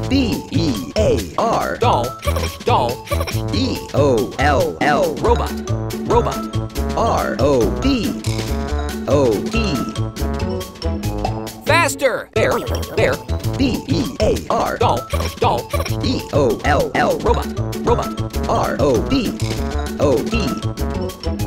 B-E-A-R. Doll, doll. E-O-L-L. Robot, robot. R-O-B-O-T. Faster! Bear, bear. B-E-A-R. Doll, doll. E-O-L-L. Robot, robot. R-O-B-O-T.